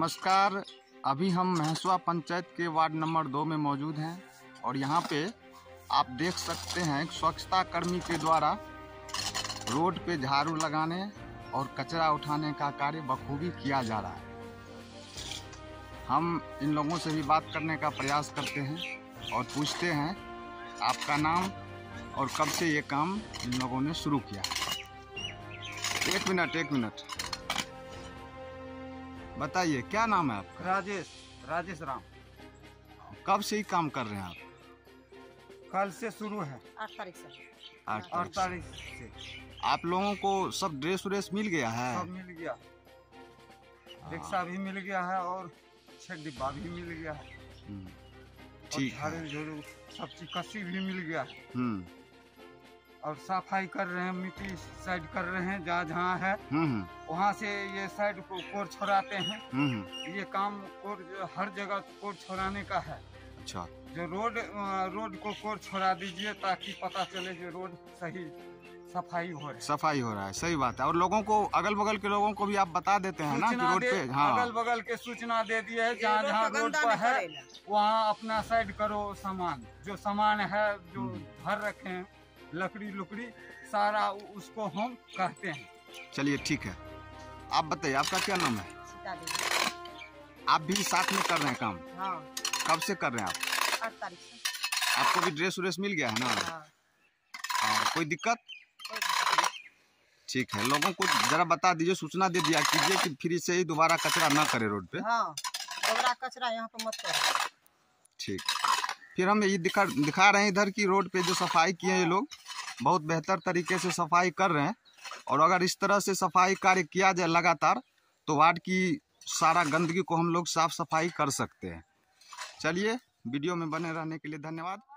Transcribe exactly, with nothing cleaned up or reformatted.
नमस्कार। अभी हम महसुआ पंचायत के वार्ड नंबर दो में मौजूद हैं और यहाँ पे आप देख सकते हैं स्वच्छता कर्मी के द्वारा रोड पे झाड़ू लगाने और कचरा उठाने का कार्य बखूबी किया जा रहा है। हम इन लोगों से भी बात करने का प्रयास करते हैं और पूछते हैं आपका नाम और कब से ये काम इन लोगों ने शुरू किया। एक मिनट एक मिनट बताइए, क्या नाम है आपका? राजेश राजेश राम। कब से ही काम कर रहे हैं आप? कल से शुरू है, आठ तारीख से। आठ आठ तारीख तारीख से आप लोगों को सब ड्रेस व्रेस मिल गया है? सब मिल गया, रिक्शा भी मिल गया है और छह डिब्बा भी मिल गया है। हम्म, और ठीक है। झाड़ू झोड़ू सब चीज कसी भी मिल गया है हम्म और सफाई कर रहे हैं, मिट्टी साइड कर रहे हैं जहाँ जहाँ है हम्म वहाँ से ये साइड को कोर छोड़ाते हैं। हम्म ये काम कोर जो हर जगह कोर छोड़ाने का है। अच्छा, जो रोड रोड को कोर छोड़ा दीजिए ताकि पता चले जो रोड सही सफाई हो रही है। सफाई हो रहा है, सही बात है। और लोगों को, अगल बगल के लोगों को भी आप बता देते हैं ना कि सूचना रोड दे, पे, हाँ, अगल बगल के सूचना दे दिए है जहाँ जहाँ रोड पर है वहाँ अपना साइड करो। सामान जो सामान है जो भर रखे हैं लकड़ी लुकड़ी सारा उसको हम कहते हैं। चलिए ठीक है। आप बताइए, आपका क्या नाम है? सीता देवी। आप भी साथ में कर रहे हैं काम? हाँ, कब से कर रहे हैं आप? आठ तारीख से। आपको भी ड्रेस व्रेस मिल गया है ना? हाँ, हाँ, कोई दिक्कत? कोई दिक्कत नहीं। ठीक है। लोगों को जरा बता दीजिए, सूचना दे दिया कीजिए कि फिर से ही दोबारा कचरा ना करे रोड पे। हाँ, दोबारा कचरा यहाँ पे मत करो। ठीक। फिर हम ये दिखा दिखा रहे हैं इधर की रोड पे जो सफाई किए हैं ये लोग बहुत बेहतर तरीके से सफाई कर रहे हैं। और अगर इस तरह से सफाई कार्य किया जाए लगातार तो वार्ड की सारा गंदगी को हम लोग साफ सफाई कर सकते हैं। चलिए, वीडियो में बने रहने के लिए धन्यवाद।